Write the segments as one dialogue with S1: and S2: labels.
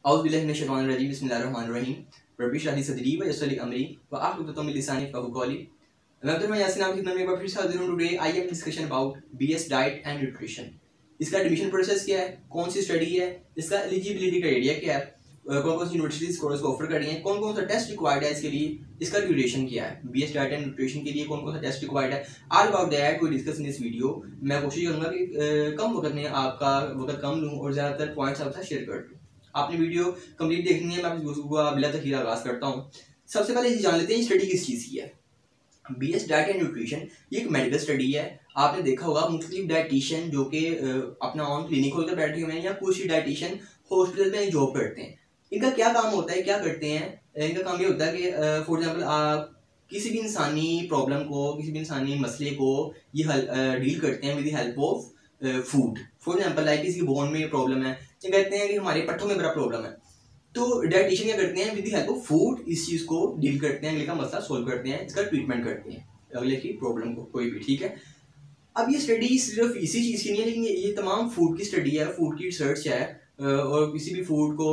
S1: औज़ुबिल्लाहि बिस्मिल्लाहिर्रहमानिर्रहीम रब्बि इश्रह ली सदरी व यस्सिर ली अमरी व अहलुल मिन लिसानी यफ़क़हू क़ौली। मैं अब्दुल यासीन आपकी खिदमत में एक बार फिर से हाज़िर हूँ। Today I am discussion about BS diet and nutrition. इसका एडमिशन प्रोसेस क्या है, कौन सी स्टडी है, इसका एलिजिबिलिटी क्राइटेरिया क्या है, कौन कौन सी यूनिवर्सिटीज कोर्स को ऑफर कर रही हैं, कौन कौन सा टेस्ट रिक्वायर्ड है इसके लिए, इसका ड्यूरेशन क्या है, बीएस डाइट एंड न्यूट्रिशन के लिए कौन कौन सा टेस्ट रिक्वायर्ड है, all about that we discuss in this video. मैं कोशिश करूंगा कि कम वक्त में आपका वक्त कम लूँ और ज़्यादातर पॉइंट्स आपके साथ शेयर कर दूँ। आपने वीडियो कंप्लीट देखनी है, मैं आपको बिला तखीर आगाज़ करता हूँ। सबसे पहले ये जान लेते हैं स्टडी किस चीज़ की है। बीएस डाइट एंड न्यूट्रिशन ये एक मेडिकल स्टडी है। आपने देखा होगा मुख्तलिफ डाइटिशियन जो कि अपना ऑन क्लिनिक खोलकर बैठे हुए हैं या कुछ डाइटिशियन हॉस्पिटल में जॉब करते हैं। इनका क्या काम होता है, क्या करते हैं? इनका काम ये होता है कि फॉर एग्जांपल किसी भी इंसानी प्रॉब्लम को, किसी भी इंसानी मसले को ये डील करते हैं with the help of food. For example like किसी बोन में प्रॉब्लम है, ये कहते हैं कि हमारे पट्टों में बड़ा प्रॉब्लम है, तो डाइटिशियन क्या करते हैं with the help of food इस चीज़ को डील करते हैं, अगले का मसला सोल्व करते हैं, इसका ट्रीटमेंट करते हैं अगले की प्रॉब्लम को कोई भी। ठीक है, अब ये स्टडी सिर्फ इसी चीज़ की नहीं है, लेकिन ये तमाम फूड की स्टडी है, फूड की रिसर्च है और किसी भी फूड को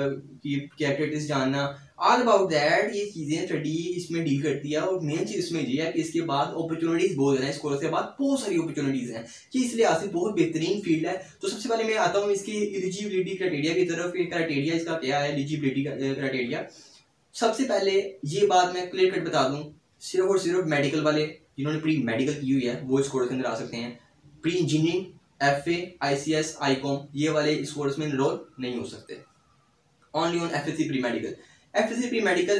S1: की कैरेक्टरिस्टिक्स जानना, ऑल अबाउट दैट ये चीज़ें स्टडी इसमें डील करती है। और मेन चीज़ इसमें ये है कि इसके बाद अपॉर्चुनिटीज़ बहुत ज़्यादा है, इस कोर्स के बाद बहुत सारी अपॉर्चुनिटीज़ हैं कि इस लिहाज से बहुत बेहतरीन फील्ड है। तो सबसे पहले मैं आता हूँ इसकी एलिजिबिलिटी क्राइटेरिया की तरफ। क्राइटेरिया इसका क्या है, एलिजिबिलिटी क्राइटेरिया। सबसे पहले ये बात मैं क्लियर कट बता दूँ, सिर्फ और सिर्फ मेडिकल वाले जिन्होंने प्री मेडिकल की हुई है वो इस कोर्स के अंदर आ सकते हैं। Pre engineering, FA, ICS, ICOM ये वाले इस कोर्स में इनरोल नहीं हो सकते। Only on FSC pre medical. FSC pre medical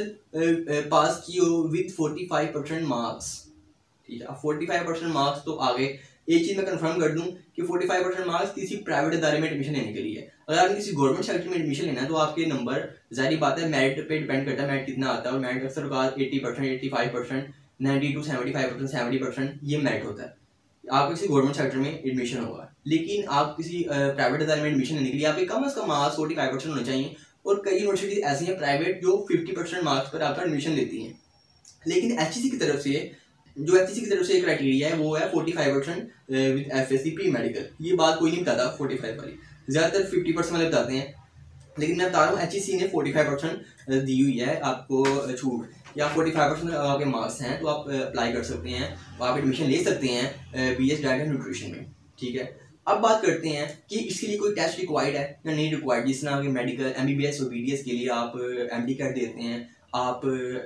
S1: pass की हो विद 45% मार्क्स। ठीक है, अब 45% मार्क्स तो आगे एक चीज़ मैं कंफर्म कर दूं कि 45% मार्क्स किसी प्राइवेट अदारे में एडमिशन लेने के लिए है। अगर आपने किसी गवर्नमेंट सेक्टर में एडमिशन लेना है तो आपके नंबर जाहिर बात है मेरिट पे डिपेंड करता है, मेरिट कितना आता है। और मेरिट अक्सर 80%, 85%, 90 to 75%, 70% ये मेरिट होता है। आप किसी गवर्नमेंट सेक्टर में एडमिशन होगा, लेकिन आप किसी प्राइवेट अदारे में एडमिशन लेने के लिए आपके कम से कम मार्क्स 45% होने चाहिए। और कई यूनिवर्सिटीज ऐसी हैं प्राइवेट जो 50% मार्क्स पर आपका एडमिशन लेती हैं, लेकिन HEC की तरफ से जो HEC की तरफ से क्राइटेरिया है वो है 45% विद FSC प्री मेडिकल। ये बात कोई नहीं बताता 45 वाली, ज़्यादातर 50% वाले बताते हैं, लेकिन मैं बता रहा हूँ HEC ने 45% दी हुई है आपको छूट, या 45% आपके मार्क्स हैं तो आप अप्लाई कर सकते हैं, आप एडमिशन ले सकते हैं BS डाइट एंड न्यूट्रिशन में। ठीक है, अब बात करते हैं कि इसके लिए कोई टेस्ट रिक्वायर्ड है या नहीं रिक्वायर्ड। जिस तरह के मेडिकल MBBS और BDS के लिए आप MD कैट देते हैं, आप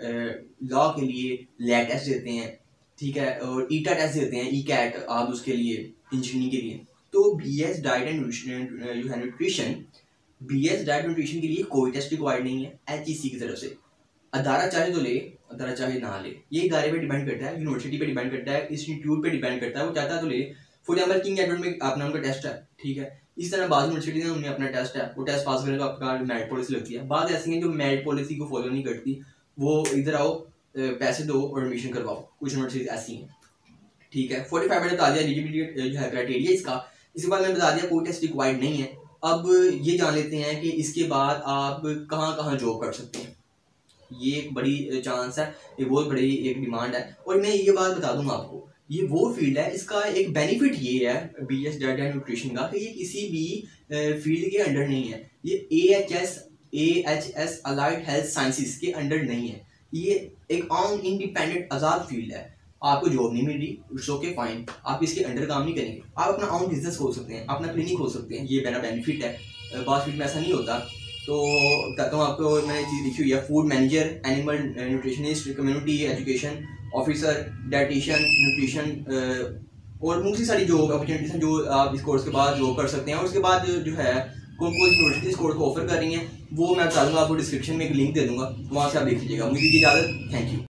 S1: लॉ के लिए लैब टेस्ट देते हैं, ठीक है, और ETA टेस्ट देते हैं, ECAT आप उसके लिए इंजीनियरिंग के लिए। तो BS diet and nutrition BS diet nutrition के लिए कोई टेस्ट रिक्वायर्ड नहीं है HEC की तरफ से। अदारा चाहे तो ले, अदारा चाहे ना ले, ये इदारे पे डिपेंड करता है, यूनिवर्सिटी पे डिपेंड करता है, इंस्टीट्यूट पे डिपेंड करता है, वो चाहता है तो ले। फॉर एग्जाम्पल किंग एडवर्ड में अपना उनका टेस्ट है, ठीक है, इस तरह बाद यूनिवर्सिटी ने उन्हें अपना टेस्ट है, वो टेस्ट पास करने तो आपका मेरिट पॉलिसी लगती है। बाद ऐसी हैं जो मेरिट पॉलिसी को फॉलो नहीं करती, वो इधर आओ पैसे दो और एडमिशन करवाओ, कुछ यूनिवर्सिटीज ऐसी हैं। ठीक है, 45 मैंने बता दिया एलिजिबिलिटी जो है क्राइटेरिया इसका। इसके बाद मैंने बता दिया कोई टेस्ट रिक्वायर्ड नहीं है। अब ये जान लेते हैं कि इसके बाद आप कहाँ कहाँ जॉब कर सकते हैं। ये एक बड़ी चांस है, ये बहुत बड़ी एक डिमांड है। और मैं ये बात बता दूंगा आपको, ये वो फील्ड है, इसका एक बेनिफिट ये है BS डाइट एंड न्यूट्रिशन का कि ये किसी भी फील्ड के अंडर नहीं है। ये AHS अलाइड हेल्थ साइंसेस के अंडर नहीं है। ये एक ऑन इंडिपेंडेंट आज़ाद फील्ड है। आपको जॉब नहीं मिल रही, इट्स ओके फाइन, आप इसके अंडर काम नहीं करेंगे, आप अपना ऑन बिजनेस खोल सकते हैं, अपना क्लिनिक खोल सकते हैं, ये मेरा बेनिफिट है। बात फील्ड में ऐसा नहीं होता। तो कहता हूँ आपको, मैंने चीज़ लिखी हुई है, food manager, animal nutritionist, community education officer, dietitian, nutrition और दूसरी सारी जो अपॉर्चुनिटीज़ हैं जो आप इस कोर्स के बाद जॉब कर सकते हैं। और उसके बाद जो है कौन कौन सी यूनिवर्सिटी इस कोर्स को ऑफर कर रही हैं वो मैं बता दूँगा, आपको डिस्क्रिप्शन में एक लिंक दे दूँगा, वहाँ से आप देख लीजिएगा। मुझे दीजिए इजाज़त, थैंक यू।